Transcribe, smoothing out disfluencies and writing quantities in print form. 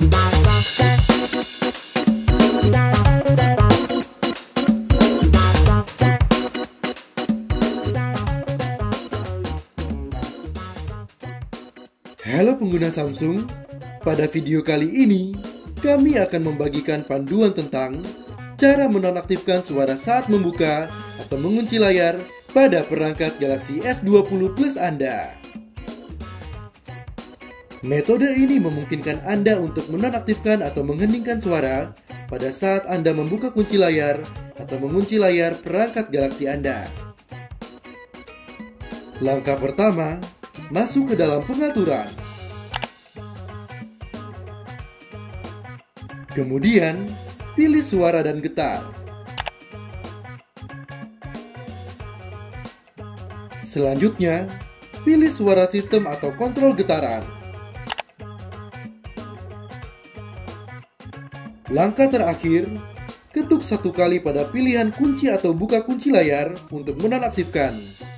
Halo pengguna Samsung, pada video kali ini kami akan membagikan panduan tentang cara menonaktifkan suara saat membuka atau mengunci layar pada perangkat Galaxy S20 Plus Anda. Metode ini memungkinkan Anda untuk menonaktifkan atau mengheningkan suara pada saat Anda membuka kunci layar atau mengunci layar perangkat Galaxy Anda. Langkah pertama, masuk ke dalam pengaturan. Kemudian, pilih suara dan getar. Selanjutnya, pilih suara sistem atau kontrol getaran. Langkah terakhir, ketuk satu kali pada pilihan kunci atau buka kunci layar untuk menonaktifkan.